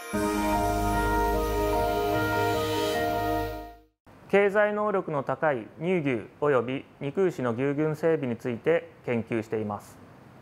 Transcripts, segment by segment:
経済能力の高い乳牛および肉牛の牛群整備について研究しています。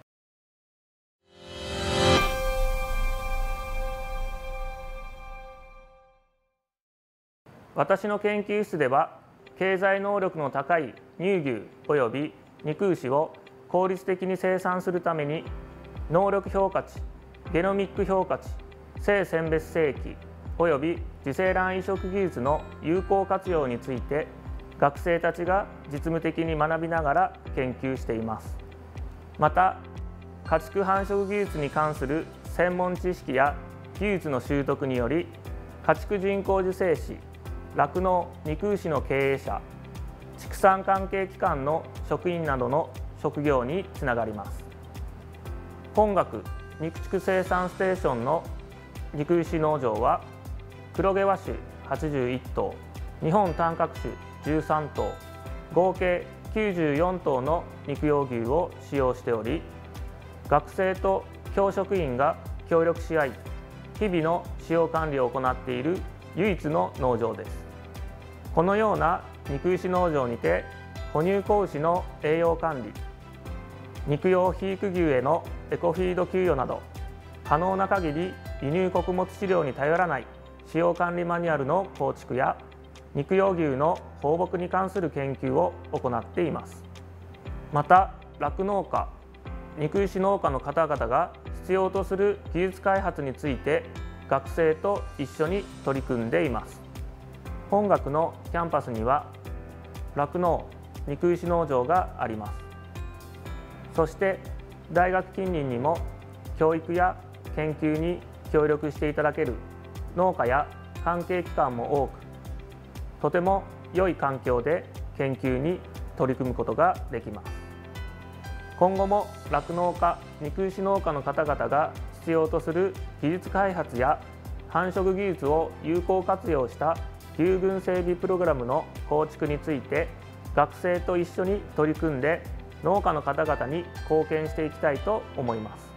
私の研究室では、経済能力の高い乳牛および肉牛を効率的に生産するために、能力評価値、ゲノミック評価値、性選別性器および受精卵移植技術の有効活用について、学生たちが実務的に学びながら研究しています。また、家畜繁殖技術に関する専門知識や技術の習得により、家畜人工授精師、酪農・肉牛の経営者、畜産関係機関の職員などの職業につながります。本学肉畜生産ステーションの肉牛農場は、黒毛和種81頭、日本短角種13頭、合計94頭の肉用牛を使用しており、学生と教職員が協力し合い、日々の使用管理を行っている唯一の農場です。このような肉牛農場にて、哺乳子牛の栄養管理、肉用肥育牛へのエコフィード給与など、可能な限り輸入穀物飼料に頼らない使用管理マニュアルの構築や、肉用牛の放牧に関する研究を行っています。また、酪農家、肉牛農家の方々が必要とする技術開発について、学生と一緒に取り組んでいます。本学のキャンパスには、酪農・肉牛農場があります。そして、大学近隣にも教育や研究に協力していただける農家や関係機関も多く、とても良い環境で研究に取り組むことができます。今後も酪農家・肉牛農家の方々が必要とする技術開発や繁殖技術を有効活用した牛群整備プログラムの構築について、学生と一緒に取り組んで農家の方々に貢献していきたいと思います。